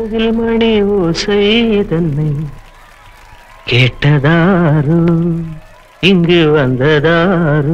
மணி ஓசை தன்னை கேட்டதாரு இங்கு வந்ததாரு.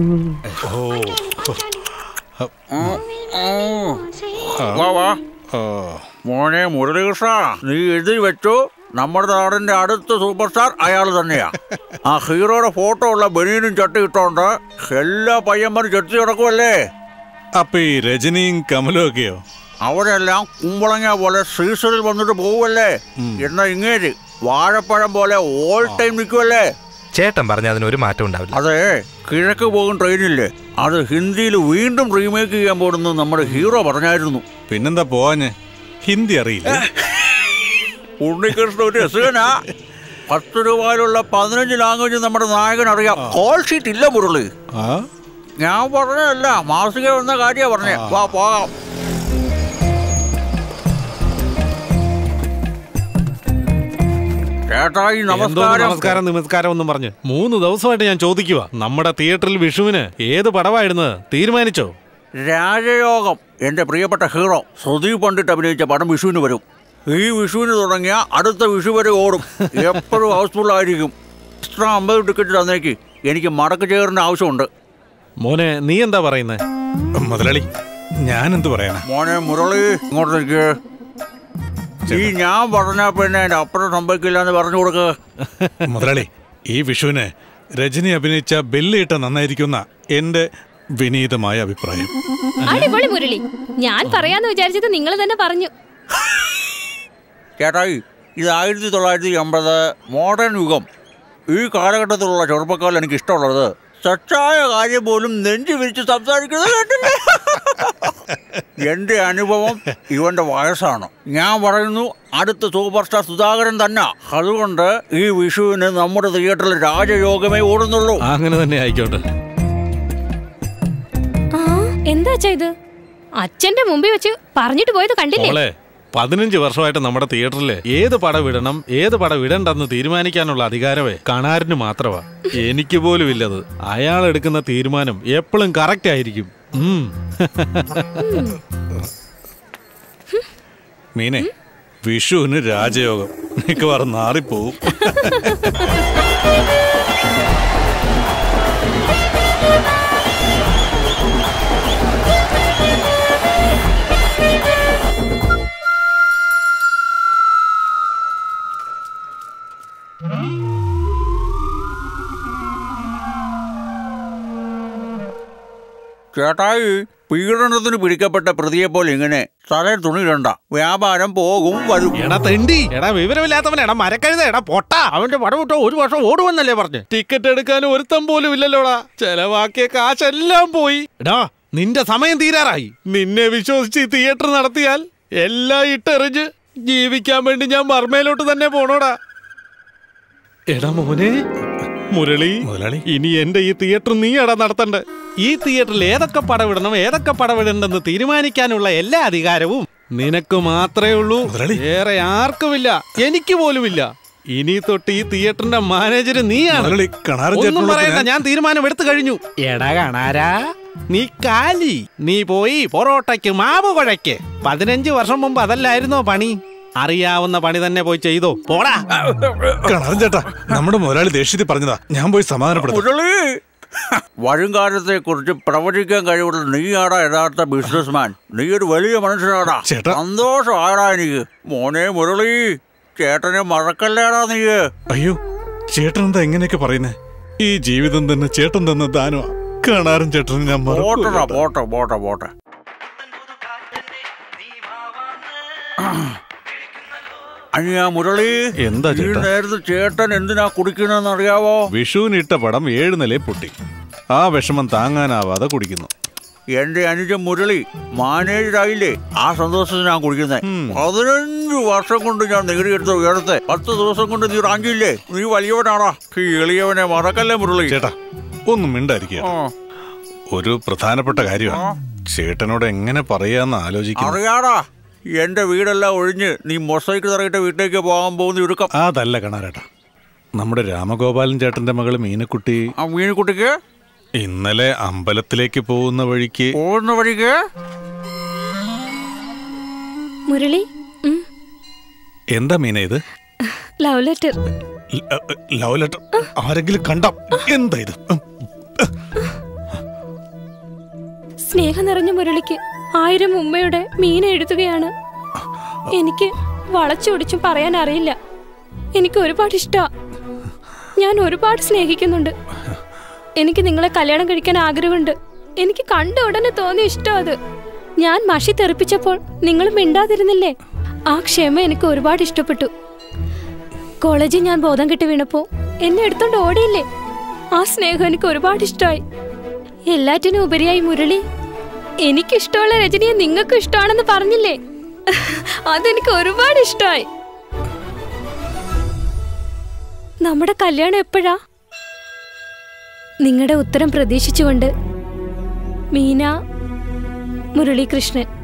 മോനെ മുരളീകൃഷ്ണ, നീ എഴുതി വെച്ചു, നമ്മുടെ നാടിന്റെ അടുത്ത സൂപ്പർ സ്റ്റാർ അയാൾ തന്നെയാ. ആ ഹീറോയുടെ ഫോട്ടോ ഉള്ള ബനിയനും ചട്ടി ഇട്ടോണ്ട് എല്ലാ പയ്യന്മാരും ചെട്ടി കിടക്കുമല്ലേ. അപ്പൊ ഈ രജനിയും കമലും ഒക്കെയോ? അവരെല്ലാം കുമ്പളങ്ങ പോലെ സീസണിൽ വന്നിട്ട് പോവല്ലേ. എന്നാ ഇങ്ങേര് വാഴപ്പഴം പോലെ ഓൾ ടൈം നിൽക്കുമല്ലേ. ചേട്ടൻ പറഞ്ഞ അതിനൊരു മാറ്റം ഉണ്ടാവില്ല. അതെ, കിഴക്ക് പോകും ട്രെയിനില്ലേ, അത് ഹിന്ദിയിൽ വീണ്ടും റീമേക്ക് ചെയ്യാൻ പോകുന്നു നമ്മുടെ ഹീറോ പറഞ്ഞായിരുന്നു. പിന്നെന്താ പോവാഞ്ഞ്? ഹിന്ദി അറിയില്ല. ഉണ്ണികൃഷ്ണൻ ഒരു രസകനാ. 10 രൂപയിലുള്ള 15 ലാംഗ്വേജ് നമ്മുടെ നായകൻ അറിയാം. കോൾ ഷീറ്റ് ഇല്ല മുരളി. ഞാൻ പറഞ്ഞതല്ല, മാസിക വന്ന കാര്യ പറഞ്ഞേ. വാ പോകാം. ചേട്ടായി നമസ്കാരം. നമസ്കാരം ഒന്നും പറഞ്ഞു 3 ദിവസമായിട്ട് ഞാൻ ചോദിക്കുക, നമ്മുടെ തിയേറ്ററിൽ വിഷുവിന് ഏത് പടവായിരുന്നു തീരുമാനിച്ചോ? രാജയോഗം. എന്റെ പ്രിയപ്പെട്ട ഹീറോ സുദീപ് പണ്ഡിറ്റ് അഭിനയിച്ച പടം വിഷുവിന് വരും. ഈ വിഷുവിന് തുടങ്ങിയ അടുത്ത വിഷു വരെ ഓടും. എപ്പോഴും ഹൗസ്ഫുൾ ആയിരിക്കും. എക്സ്ട്രാ 50 ടിക്കറ്റ് തന്നേക്ക്, എനിക്ക് മടക്ക് ചേറിന്റെ ആവശ്യമുണ്ട്. മോനെ നീ എന്താ പറയുന്നേ? മുതലാളി ഞാൻ എന്ത് പറയാനാ? മോനെ മുരളി ഇങ്ങോട്ടേക്ക്. ഈ ഞാൻ പറഞ്ഞ പിന്നെ എന്റെ അപ്പുറം സംഭവിക്കില്ല എന്ന് പറഞ്ഞു കൊടുക്ക. മുതലാളി, ഈ വിഷുവിന് രജനി അഭിനയിച്ച ബെല്ലിട്ട നന്നായിരിക്കുന്ന എന്റെ വിനീതമായ അഭിപ്രായം. അടിപൊളി മുരളി, ഞാൻ പറയാന്ന് വിചാരിച്ചത് നിങ്ങൾ തന്നെ പറഞ്ഞു. ചേട്ടായി, ഇത് 1980 മോഡേൺ യുഗം. ഈ കാലഘട്ടത്തിലുള്ള ചെറുപ്പക്കാരിൽ എനിക്ക് ഇഷ്ടമുള്ളത് തെറ്റായ കാര്യം പോലും നെഞ്ചു വിരിച്ച് സംസാരിക്കുന്നത് കേട്ടില്ലേ? എന്റെ അനുഭവം ഇവന്റെ വയസ്സാണ്. ഞാൻ പറയുന്നു, അടുത്ത സൂപ്പർ സ്റ്റാർ സുധാകരൻ തന്നെ. അതുകൊണ്ട് ഈ വിഷുവിന് നമ്മുടെ തിയേറ്ററിൽ രാജയോഗമേ ഓടുന്നുള്ളൂ. അങ്ങനെ തന്നെ ആയിക്കോട്ടെ. എന്താ ഇത്? അച്ഛന്റെ മുമ്പിൽ വെച്ച് പറഞ്ഞിട്ട് പോയത് കണ്ടില്ലേ? 15 വർഷമായിട്ട് നമ്മുടെ തിയേറ്ററില് ഏത് പടം വിടണം ഏത് പടം വിടണ്ടെന്ന് തീരുമാനിക്കാനുള്ള അധികാരമേ കണാരന് മാത്രമാ. എനിക്ക് പോലും ഇല്ലത്. അയാൾ എടുക്കുന്ന തീരുമാനം എപ്പോഴും കറക്റ്റ് ആയിരിക്കും. മീനെ, വിഷുവിന് രാജയോഗം മിക്കവാറും നാറിപ്പോവും. ചേട്ടായി, പീഡനത്തിന് പിടിക്കപ്പെട്ട പ്രതിയെ പോലെ ഇങ്ങനെ തലയിൽ തുണിയിടണ്ട. വ്യാപാരം പോകും വരും. വിവരമില്ലാത്തവനെടാ മരക്കഴുത, എടാ പൊട്ട. അവന്റെ പടം വിട്ടോ 1 വർഷം ഓടുവെന്നല്ലേ പറഞ്ഞു. ടിക്കറ്റ് എടുക്കാൻ ഒരുത്തം പോലും ഇല്ലല്ലോടാ. ചെലവാക്കിയ കാശെല്ലാം പോയി. എടാ, നിന്റെ സമയം തീരാറായി. നിന്നെ വിശ്വസിച്ച് തിയേറ്റർ നടത്തിയാൽ എല്ലാം ഇട്ടെറിഞ്ഞ് ജീവിക്കാൻ വേണ്ടി ഞാൻ ബർമയിലോട്ട് തന്നെ പോണോടാ. എടാ മോനെ മുരളി, ഇനി എന്റെ ഈ തിയേറ്റർ നീ എടാ നടത്തണ്ടേ. ഈ തിയേറ്ററിൽ ഏതൊക്കെ പടവിടണം ഏതൊക്കെ പടവിടണ്ടെന്ന് തീരുമാനിക്കാനുള്ള എല്ലാ അധികാരവും നിനക്ക് മാത്രമേ ഉള്ളൂ. വേറെ ആർക്കുമില്ല, എനിക്ക് പോലുമില്ല. ഇനി തൊട്ട് ഈ തിയേറ്ററിന്റെ മാനേജർ നീയാണ്. ഒന്നും പറയണ്ട, ഞാൻ തീരുമാനം എടുത്തു കഴിഞ്ഞു. എടാ കണാരാ, നീ കാലി. നീ പോയി പൊറോട്ടയ്ക്ക് മാവ് കുഴയ്ക്ക്. 15 വർഷം മുമ്പ് അതല്ലായിരുന്നോ പണി? അറിയാവുന്ന പണി തന്നെ പോയി ചെയ്തോ. പോടാ. ചേട്ടാ, നമ്മുടെ മുതലാളി ദേഷ്യത്തിൽ പറഞ്ഞതാ, ഞാൻ പോയി സമാധാനപ്പെടും. വരുംകാലത്തെ കുറിച്ച് പ്രവചിക്കാൻ കഴിവുള്ള നീയാടാ യഥാർത്ഥ ബിസിനസ്മാൻ. നീ ഒരു വലിയ മനുഷ്യനാടാ. സന്തോഷമാടാ എനിക്ക്. മോനെ മുരളി, ചേട്ടനെ മറക്കല്ലേടാ നീ. അയ്യോ, ചേട്ടൻ എന്താ എങ്ങനെയൊക്കെ പറയുന്നേ? ഈ ജീവിതം തന്നെ ചേട്ടൻ തന്ന ദാനമാ. കാണാറും ചേട്ടൻ ഞാൻ പോട്ടടാ, പോട്ടെ പോട്ടെ പോട്ടെ. അയ്യാ മുരളി, എന്താ നേരത്തെ ചേട്ടൻ എന്തിനാ കുടിക്കണെന്ന് അറിയാവോ? വിഷുവിനിട്ട പടം 7 നില പൊട്ടി. ആ വിഷമം താങ്ങാനാവാതെ കുടിക്കുന്നു. എന്റെ അനുജൻ മുരളി മാനേജറായില്ലേ, ആ സന്തോഷത്തിന് ഞാൻ കുടിക്കുന്നേ. 15 വർഷം കൊണ്ട് ഞാൻ നേടിയെടുത്ത ഉയരത്തെ 10 ദിവസം കൊണ്ട് നീ റാഞ്ചില്ലേ. നീ വലിയവനാടാ. ഈ എളിയവനെ മറക്കല്ലേ മുരളി. ചേട്ടാ, ഒന്നും മിണ്ടായിരിക്കുക. ഒരു പ്രധാനപ്പെട്ട കാര്യമാണ്. ചേട്ടനോട് എങ്ങനെ പറയാന്ന് ആലോചിക്കുന്നു. അറിയാടാ, എന്റെ വീടെല്ലാം ഒഴിഞ്ഞ് നീ മൊസൈക്ക് തറയിട്ട് വീട്ടിലേക്ക് പോകാൻ പോകുന്ന ഒരുക്കം. അതല്ല കണാരേട്ടാ, നമ്മുടെ രാമഗോപാലൻ ചേട്ടന്റെ മകള് മീനക്കുട്ടി. ആ മീനക്കുട്ടിക്ക് ഇന്നലെ അമ്പലത്തിലേക്ക് പോകുന്ന വഴിക്ക് മുരളി, എന്താ മീന ഇത്? Love letter. Love letter? ആരെങ്കിലും കണ്ട എന്താ ഇത്? സ്നേഹം നിറഞ്ഞ മുരളിക്ക് 1000 ഉമ്മയുടെ മീന എഴുതുകയാണ്. എനിക്ക് വളച്ചൊടിച്ചും പറയാൻ അറിയില്ല. എനിക്ക് ഒരുപാട് ഇഷ്ടാ. ഞാൻ ഒരുപാട് സ്നേഹിക്കുന്നുണ്ട്. എനിക്ക് നിങ്ങളെ കല്യാണം കഴിക്കാൻ ആഗ്രഹമുണ്ട്. എനിക്ക് കണ്ട ഉടനെ തോന്നിയ ഇഷ്ടം അത്. ഞാൻ മഷി തെറിപ്പിച്ചപ്പോൾ നിങ്ങൾ മിണ്ടാതിരുന്നില്ലേ? ആ ക്ഷമ എനിക്ക് ഒരുപാട് ഇഷ്ടപ്പെട്ടു. കോളേജിൽ ഞാൻ ബോധം കെട്ടി വീണപ്പോ എന്നെ എടുത്തോണ്ട് ഓടിയില്ലേ? ആ സ്നേഹം എനിക്ക് ഒരുപാട് ഇഷ്ടമായി. എല്ലാറ്റിനും ഉപരിയായി മുരളി, എനിക്കിഷ്ടമുള്ള രജനിയെ നിങ്ങൾക്ക് ഇഷ്ടമാണെന്ന് പറഞ്ഞില്ലേ? അതെനിക്ക് ഒരുപാട് ഇഷ്ടമായി. നമ്മുടെ കല്യാണം എപ്പോഴാ? നിങ്ങളുടെ ഉത്തരം പ്രതീക്ഷിച്ചുകൊണ്ട് മീന മുരളീകൃഷ്ണൻ.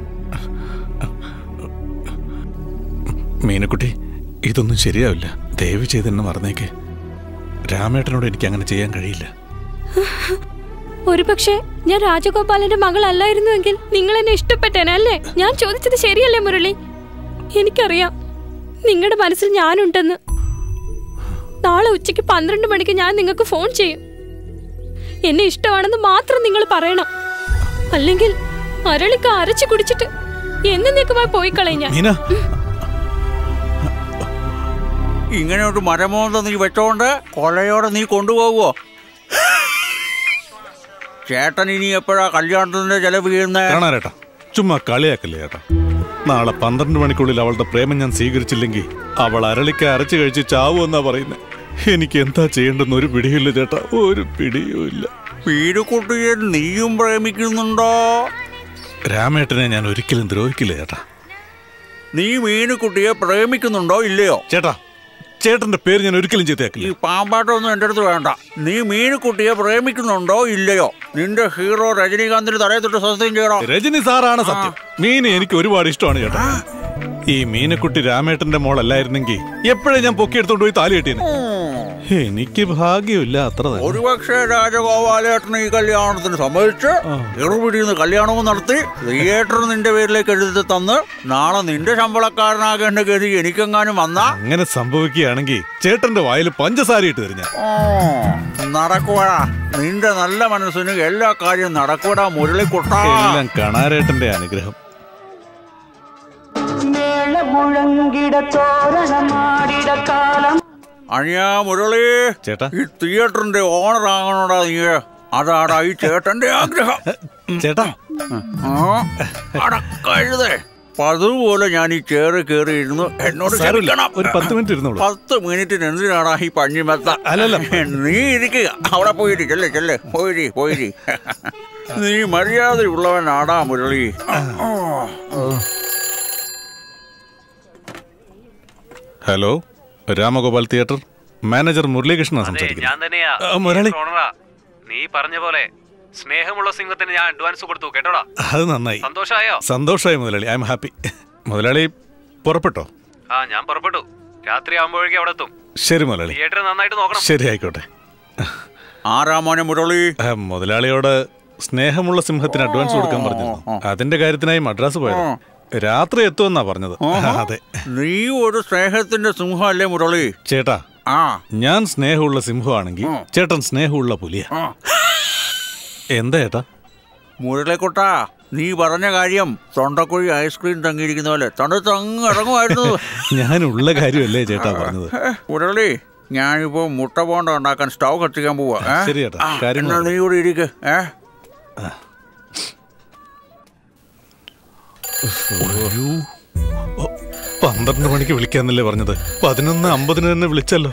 മീനക്കുട്ടി, ഇതൊന്നും ശരിയാവില്ല. ദയവ് ചെയ്ത് എന്നെ മറന്നേക്ക്. രാമേട്ടനോട് എനിക്ക് അങ്ങനെ ചെയ്യാൻ കഴിയില്ല. ഒരു പക്ഷേ ഞാൻ രാജഗോപാലന്റെ മകളല്ലായിരുന്നുവെങ്കിൽ നിങ്ങൾ എന്നെ ഇഷ്ടപ്പെട്ടേനെ അല്ലേ? ഞാൻ ചോദിച്ചത് ശരിയല്ലേ മുരളി? എനിക്കറിയാം നിങ്ങളുടെ മനസ്സിൽ ഞാനുണ്ടെന്ന്. നാളെ ഉച്ചയ്ക്ക് 12 മണിക്ക് ഞാൻ നിങ്ങൾക്ക് ഫോൺ ചെയ്യും. എന്നെ ഇഷ്ടമാണെന്ന് മാത്രം നിങ്ങൾ പറയണം. അല്ലെങ്കിൽ അരളിക്ക അരച്ചു കുടിച്ചിട്ട് എന്നേക്കുമായി പോയി കളഞ്ഞ. ഇങ്ങനെ ഒരു മരമോന്ത നീ വെച്ചോണ്ട് കൊലയോടെ നീ കൊണ്ടുപോകുവോ? ചേട്ടൻ ഇനി എപ്പോഴാ കല്യാണത്തിന്റെ ചെലവ് ചെയ്യുന്നേട്ടാ? ചുമ്മാ കളിയാക്കല്ലേ ചേട്ടാ. നാളെ 12 മണിക്കുള്ളിൽ അവളുടെ പ്രേമം ഞാൻ സ്വീകരിച്ചില്ലെങ്കിൽ അവൾ അരളിക്ക അരച്ചു കഴിച്ച് ചാവുമെന്നാ പറയുന്നത്. എനിക്ക് എന്താ ചെയ്യേണ്ടെന്ന് ഒരു പിടിയില്ല ചേട്ടാ, ഒരു പിടിയും ഇല്ല. വീടുകുട്ടിയെ നീയും പ്രേമിക്കുന്നുണ്ടോ? രാമേട്ടനെ ഞാൻ ഒരിക്കലും ദ്രോഹിക്കില്ല ചേട്ടാ. നീ മീനുകുട്ടിയെ പ്രേമിക്കുന്നുണ്ടോ ഇല്ലയോ? ചേട്ടാ, ചേട്ടന്റെ പേര് ഞാൻ ഒരിക്കലും ചെയ്തേക്കില്ല. ഈ പാമ്പാട്ടൊന്നും എൻ്റെ അടുത്ത് വേണ്ട. നീ മീനുകുട്ടിയെ പ്രേമിക്കുന്നുണ്ടോ ഇല്ലയോ? നിന്റെ ഹീറോ രജനീകാന്തിന് തലയെ തൊട്ട് സത്യം ചെയ്യണോ? രജനി സാറാണ് സത്യം. മീന് എനിക്ക് ഒരുപാട് ഇഷ്ടമാണ് ചേട്ടാ. ഈ മീനക്കുട്ടി രാമേട്ടന്റെ മോളല്ലായിരുന്നെങ്കിൽ എപ്പോഴും ഞാൻ പൊക്കിയെടുത്തോണ്ട് പോയി താലി കെട്ടിന്. എനിക്ക് ഭാഗ്യമില്ല, അത്ര തന്നെ. ഒരുപക്ഷെ രാജഗോപാലേട്ടന് ഈ കല്യാണത്തിന് സമ്മതിച്ച് എറുപിടിന്ന് കല്യാണവും നടത്തി തിയേറ്റർ നിന്റെ പേരിലേക്ക് എഴുതി തന്ന് നാളെ നിന്റെ ശമ്പളക്കാരനാകേണ്ട ഗതി എനിക്കെങ്ങാനും വന്നാ? അങ്ങനെ സംഭവിക്കുകയാണെങ്കിൽ ചേട്ടന്റെ വായിൽ പഞ്ചസാര ഇട്ട് തരും ഞാൻ. നടക്കൂടാ. നിന്റെ നല്ല മനസ്സിന് എല്ലാ കാര്യവും നടക്കൂടാ മുരളിക്കുട്ടാ. എല്ലാം കണാരേട്ടന്റെ അനുഗ്രഹം. അനിയാ മുരളി, ചേട്ടാ, ഈ തിയേറ്ററിന്റെ ഓണർ ആകണോടാ നീ. അതാടാ ഈ ചേട്ടന്റെ ആഗ്രഹം. ചേട്ടാ അടക്കഴുതേ, അതുപോലെ ഞാൻ ഈ ചേറ് കയറി ഇരുന്നു. എന്നോട് ഒരു 10 മിനിറ്റ് ഇരുന്നോളൂ. 10 മിനിറ്റിന് എന്തിനാടാ ഈ പഞ്ഞിമെത്ത? അല്ലല്ല, നീ ഇരിക്കുക. അവിടെ പോയിരി, ചെല്ലേ ചെല്ലേ, പോയിരി. നീ മര്യാദയുള്ളവനാടാ Murali. Hello, Ramagopal theatre manager മുരളീകൃഷ്ണനാണ് സംസാരിക്കുന്നത്. മുരളി, നീ പറഞ്ഞ പോലെ സ്നേഹമുള്ള സിംഹത്തിന് ഞാൻ അഡ്വാൻസ് കൊടുത്തു കേട്ടോടാ. അത് നന്നായി. സന്തോഷായോ? സന്തോഷമായി മുതലാളി, ഐ എം ഹാപ്പി. മുതലാളി പുറപ്പെട്ടോ? ആ, ഞാൻ പുറപ്പെട്ടു. രാത്രി ആകുമ്പോഴേക്കും അവിടെ എത്തും. ശരി മുതലാളി. തിയേറ്റർ നന്നായിട്ട് നോക്കണം. ശരി, ആയിക്കോട്ടെ. ആരാമോനെ മുരളി? മുതലാളിയോട് സ്നേഹമുള്ള സിംഹത്തിന് അഡ്വാൻസ് കൊടുക്കാൻ പറഞ്ഞിരുന്നു. അതിന്റെ കാര്യത്തിനായി മദ്രാസ് പോയത്. രാത്രി എത്തുമെന്നാ പറഞ്ഞത്. അതെ. നീ ഒരു സ്നേഹത്തിന്റെ സിംഹം അല്ലേ മുരളി? ചേട്ടാ, ഞാൻ സ്നേഹമുള്ള സിംഹമാണെങ്കിൽ ചേട്ടൻ സ്നേഹമുള്ള പുലിയ. എന്താ ചേട്ടാ? മുരളിക്കുട്ടാ, നീ പറഞ്ഞ കാര്യം തൊണ്ടക്കുഴി ഐസ്ക്രീം തങ്ങിയിരിക്കുന്ന പോലെ തണുത്തങ്ങ് ഇറങ്ങുമായിരുന്നു. ഞാനുള്ള കാര്യമല്ലേ ചേട്ടാ പറഞ്ഞത്. മുരളി, ഞാനിപ്പോ മുട്ട പോണ്ട ഉണ്ടാക്കാൻ സ്റ്റൗ കത്തിക്കാൻ പോവാ. ശരി ചേട്ടാ, കാര്യം നീ കൂടി ഇരിക്ക്. 12 മണിക്ക് വിളിക്കാന്നല്ലേ പറഞ്ഞത്? 11:50 തന്നെ വിളിച്ചല്ലോ.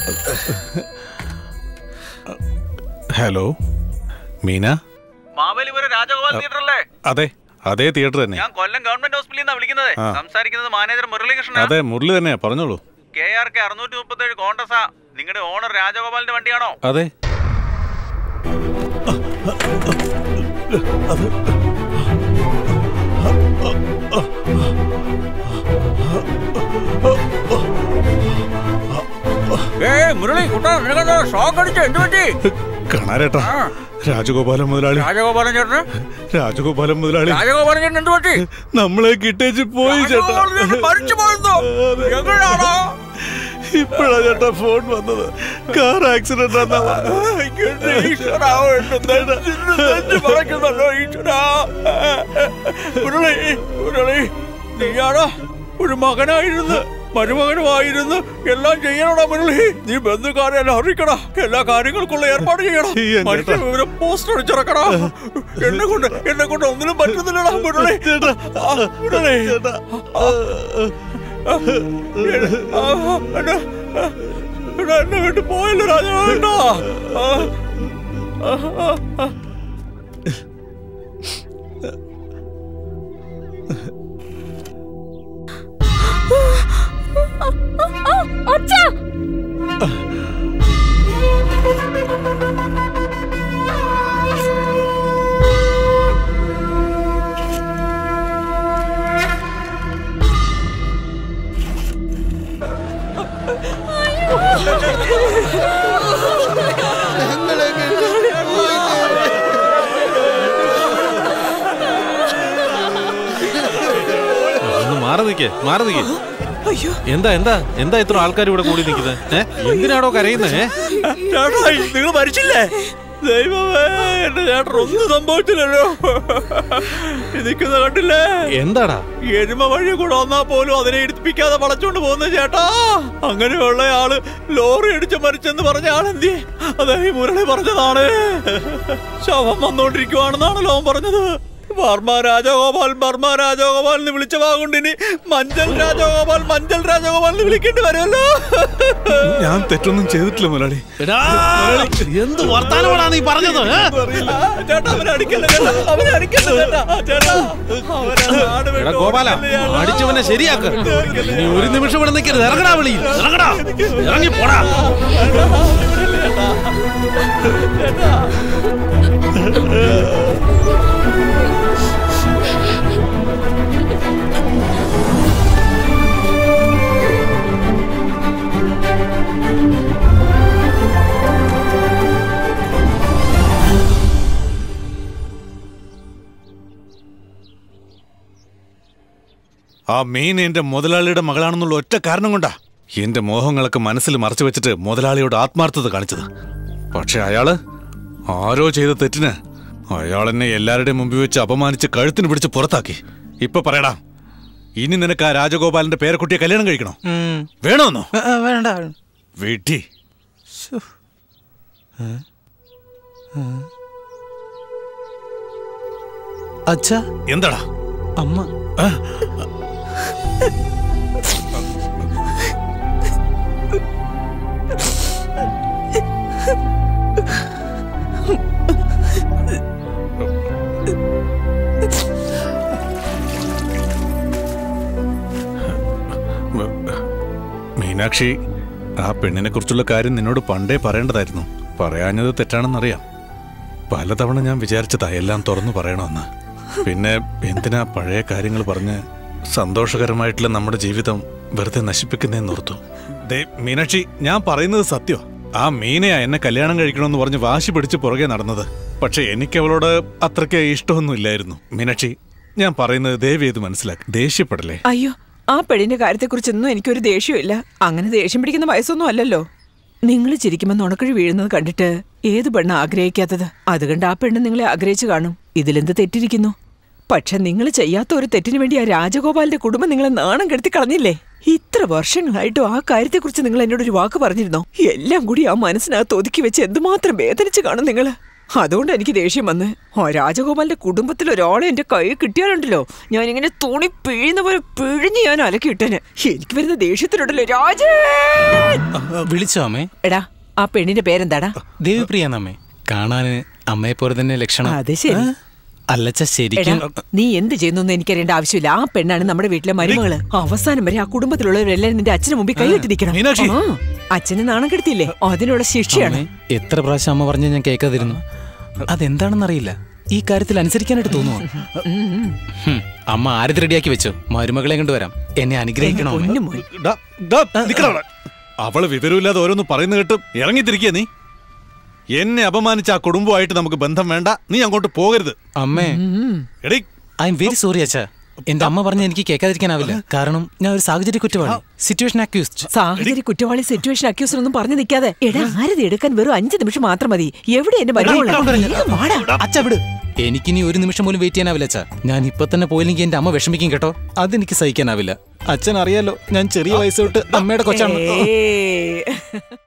ഹലോ മീന, മാവേലിപുരം രാജഗോപാൽ തിയേറ്റർ അല്ലേ? അതെ, അതേ തിയേറ്റർ തന്നെ. ഞാൻ കൊല്ലം ഗവൺമെന്റ് ഹോസ്പിറ്റലിൽ നിന്നാണ് വിളിക്കുന്നത്. സംസാരിക്കുന്നത് മാനേജർ മുരളീകൃഷ്ണൻ. അതെ, മുരളി തന്നെയാ, പറഞ്ഞോളൂ. KRK 637 കോണ്ടസാ. നിങ്ങളുടെ ഓണർ രാജഗോപാലിന്റെ വണ്ടിയാണോ? അതെ. മുരളി കുട്ടാ, നിനക്കെന്താ ഷോക്ക് അടിച്ചോ? എന്ത് പറ്റി? കാണാരേട്ടാ, രാജഗോപാലൻ മുതലാളി. രാജഗോപാലൻ ചേട്ടന് രാജഗോപാലൻ മുതലാളി രാജഗോപാലൻ ചേട്ടൻ എന്ത് പറ്റി? നമ്മളെ കിട്ടേച്ച് പോയി ചേട്ടാ. മരിച്ചു പോയിരുന്നോ? എങ്ങനെയാണോ? ഇപ്പഴാ ചേട്ടാ ഫോൺ വന്നത്. കാർ ആക്സിഡന്റ് നീയാണോ ഒരു മകനായിരുന്നു, മരുമകനുമായിരുന്നു എല്ലാം ചെയ്യണോടാ മുരളി. നീ ബന്ധുക്കാരെ എല്ലാം അറിയിക്കടാ, എല്ലാ കാര്യങ്ങൾക്കുള്ള ഏർപ്പാട് ചെയ്യണം. മനുഷ്യ വിവരം പോസ്റ്റർ അടിച്ചിറക്കടാ. എന്നെ കൊണ്ട് ഒന്നിനും പറ്റുന്നില്ലടാ മുരളി. മുരളി എന്നെ വിട്ട് പോയല്ലോ രാജാ. എന്താ എന്താ എന്താ ഇത്ര ആൾക്കാർ ഇവിടെ കൂടി നിൽക്കുന്നത്? എന്തിനാണോ കരയുന്നേ? നിങ്ങൾ മരിച്ചില്ലേ? ദൈവമേ, എന്റെ ചേട്ടൻ ഒന്നും സംഭവിച്ചില്ലല്ലോ. നിൽക്കുന്ന കണ്ടില്ലേ? എന്താടാ എരുമ വഴി കൂടെ വന്നാ പോലും അതിനെ ഇടിപ്പിക്കാതെ വളച്ചോണ്ട് പോകുന്ന ചേട്ടാ. അങ്ങനെയുള്ള ആള് ലോറി അടിച്ച് മരിച്ചെന്ന് പറഞ്ഞ ആളെന്തി? അതെ, മുരളി പറഞ്ഞതാണ്. ശവം വന്നോണ്ടിരിക്കുവാണെന്നാണല്ലോ അവൻ പറഞ്ഞത്. ബർമ്മ രാജഗോപാൽ എന്ന് വിളിച്ച വാഗുണ്ടിനി മഞ്ചൽ രാജഗോപാൽ എന്ന് വിളിക്കേണ്ടി വരുമല്ലോ. ഞാൻ തെറ്റൊന്നും ചെയ്തിട്ടില്ല മുരളി. എന്ത് വർത്താനമാണാ നീ പറഞ്ഞത്? ചേട്ടാ അവനെ അടിക്കല്ലേ ചേട്ടാ. ഗോപാല, അടിച്ചവനെ ശരിയാക്ക. നീ ഒരു നിമിഷം ഇവിടെ നിൽക്കരുത്. ഇറങ്ങടാ, വിളിയിൽ ഇറങ്ങടാ, ഇറങ്ങി പോടാ. ആ മീൻ എന്റെ മുതലാളിയുടെ മകളാണെന്നുള്ള ഒറ്റ കാരണം കൊണ്ടാ എന്റെ മോഹങ്ങളൊക്കെ മനസ്സിൽ മറച്ചു വെച്ചിട്ട് മുതലാളിയോട് ആത്മാർത്ഥത കാണിച്ചത്. പക്ഷെ അയാള് ആരോ ചെയ്ത തെറ്റിന് അയാളെന്നെ എല്ലാവരുടെയും മുമ്പിൽ വെച്ച് അപമാനിച്ച് കഴുത്തിന് പിടിച്ച് പുറത്താക്കി. ഇപ്പൊ പറയടാ, ഇനി നിനക്ക് ആ രാജഗോപാലന്റെ പേരക്കുട്ടിയെ കല്യാണം കഴിക്കണോ? വേണോന്നോ? വേണ്ട. വീട്ടി അച്ഛാ. എന്താടാ? അമ്മ മീനാക്ഷി, ആ പെണ്ണിനെ കുറിച്ചുള്ള കാര്യം നിന്നോട് പണ്ടേ പറയേണ്ടതായിരുന്നു. പറയാഞ്ഞത് തെറ്റാണെന്നറിയാം. പലതവണ ഞാൻ വിചാരിച്ചതാ എല്ലാം തുറന്നു പറയണമെന്ന്. പിന്നെ എന്തിനാ പഴയ കാര്യങ്ങൾ പറഞ്ഞ് സന്തോഷകരമായിട്ടുള്ള നമ്മുടെ ജീവിതം വെറുതെ നശിപ്പിക്കുന്നേന്നോർത്തു. മീനാക്ഷി, ഞാൻ പറയുന്നത് സത്യം. ആ മീനയാ എന്നെ കല്യാണം കഴിക്കണമെന്ന് പറഞ്ഞ് വാശി പിടിച്ച് പുറകെ നടന്നത്. പക്ഷെ എനിക്ക് അവളോട് അത്രയ്ക്ക് ഇഷ്ടമൊന്നും ഇല്ലായിരുന്നു. മീനാക്ഷി, ഞാൻ പറയുന്നത് ദയവ് ചെയ്ത് മനസ്സിലാക്കി, ദേഷ്യപ്പെടല്ലേ. അയ്യോ, ആ പെണ്ണിന്റെ കാര്യത്തെക്കുറിച്ചൊന്നും എനിക്കൊരു ദേഷ്യമില്ല. അങ്ങനെ ദേഷ്യം പിടിക്കുന്ന വയസ്സൊന്നും അല്ലല്ലോ. നിങ്ങൾ ചിരിക്കുമ്പോൾ നുണക്കുഴി വീഴുന്നത് കണ്ടിട്ട് ഏത് പെണ്ണ് ആഗ്രഹിക്കാത്തത്? അതുകൊണ്ട് ആ പെണ്ണ് നിങ്ങളെ ആഗ്രഹിച്ചു കാണും. ഇതിലെന്ത് തെറ്റിരിക്കുന്നു? പക്ഷെ നിങ്ങൾ ചെയ്യാത്ത ഒരു തെറ്റിന് വേണ്ടി ആ രാജഗോപാലിന്റെ കുടുംബം നിങ്ങളെ നാണം കെടുത്തി കളഞ്ഞില്ലേ? ഇത്ര വർഷങ്ങളായിട്ടും ആ കാര്യത്തെക്കുറിച്ച് നിങ്ങൾ എന്നോടൊരു വാക്ക് പറഞ്ഞിരുന്നോ? എല്ലാം കൂടി ആ മനസ്സിനകത്ത് ഒതുക്കി വെച്ച് എന്തുമാത്രം വേദനിച്ച് കാണും നിങ്ങൾ. അതുകൊണ്ട് എനിക്ക് ദേഷ്യം വന്ന് ആ രാജഗോപാലിന്റെ കുടുംബത്തിൽ ഒരാളെ എന്റെ കൈ കിട്ടിയാലുണ്ടല്ലോ, ഞാനിങ്ങനെ തുണി പിഴിയുന്ന പോലെ പിഴിഞ്ഞ് ഞാൻ അലക്കിയിട്ടേന്. എനിക്ക് വരുന്ന ദേഷ്യത്തിലുണ്ടല്ലോ രാജേ. വിളിച്ചോ അമ്മേ? എടാ, ആ പെണ്ണിന്റെ പേരെന്താടാ? ദേവിപ്രിയാന്നമ്മേ. കാണാന് അമ്മയെ പോലെ തന്നെ ലക്ഷണം. അതെ, ശരി. അല്ലച്ച, ശരിക്കും നീ എന്ത് ചെയ്യുന്നു എനിക്കറിയേണ്ട ആവശ്യമില്ല. ആ പെണ്ണാണ് നമ്മുടെ വീട്ടിലെ മരുമകള്. അവസാനം വരെ ആ കുടുംബത്തിലുള്ളവരെല്ലാം നിന്റെ അച്ഛന് മുമ്പിൽ കൈകെട്ടി നിൽക്കണം. അച്ഛനെ നാണം കെടുത്തില്ലേ, അതിനുള്ള ശിക്ഷയാണ്. എത്ര പ്രാവശ്യം അമ്മ പറഞ്ഞ ഞാൻ കേൾക്കാതിരുന്നു. അതെന്താണെന്നറിയില്ല, ഈ കാര്യത്തിൽ അനുസരിക്കാനായിട്ട് തോന്നുന്നു. അമ്മ ആരത് റെഡിയാക്കി വെച്ചോ, മരുമകളെ കൊണ്ടുവരാം. എന്നെ അനുഗ്രഹിക്കണോ? അവള് വിവരമില്ലാതെ ഓരോന്ന് പറയുന്ന കേട്ട് ഇറങ്ങിത്തിരിക്കുക നീ. എന്നെ അപമാനിച്ച ആ കുടുംബമായിട്ട് നമുക്ക് ബന്ധം വേണ്ട. നീ അങ്ങോട്ട് പോകരുത്. അമ്മേ, എടീ, ഐ എം വെരി സോറി അച്ഛാ. എന്റെ അമ്മ പറഞ്ഞ എനിക്ക് കേൾക്കാതിരിക്കാനാവില്ല. കാരണം ഞാൻ ഒരു സാഹചര്യ കുറ്റവാളി, സിറ്റുവേഷൻ അക്യൂസ്ഡ്. സാഹചര്യ കുറ്റവാളി, സിറ്റുവേഷൻ അക്യൂസ്ഡ് ഒന്നും പറഞ്ഞു നിൽക്കാതെ എടാ, ആരതി എടുക്കാൻ വെറും 5 നിമിഷം മാത്രം മതി. എവിടെ എന്റെ അച്ഛ വിട്. എനിക്കിനി ഒരു നിമിഷം പോലും വെയിറ്റ് ചെയ്യാനാവില്ല അച്ഛാ. ഞാൻ ഇപ്പൊ തന്നെ പോയില്ലെങ്കിൽ എന്റെ അമ്മ വിഷമിക്കും കേട്ടോ. അതെനിക്ക് സഹിക്കാനാവില്ല. അച്ഛൻ അറിയാലോ, ഞാൻ ചെറിയ വയസ്സ് തൊട്ട് അമ്മയുടെ കൊച്ചാണ്.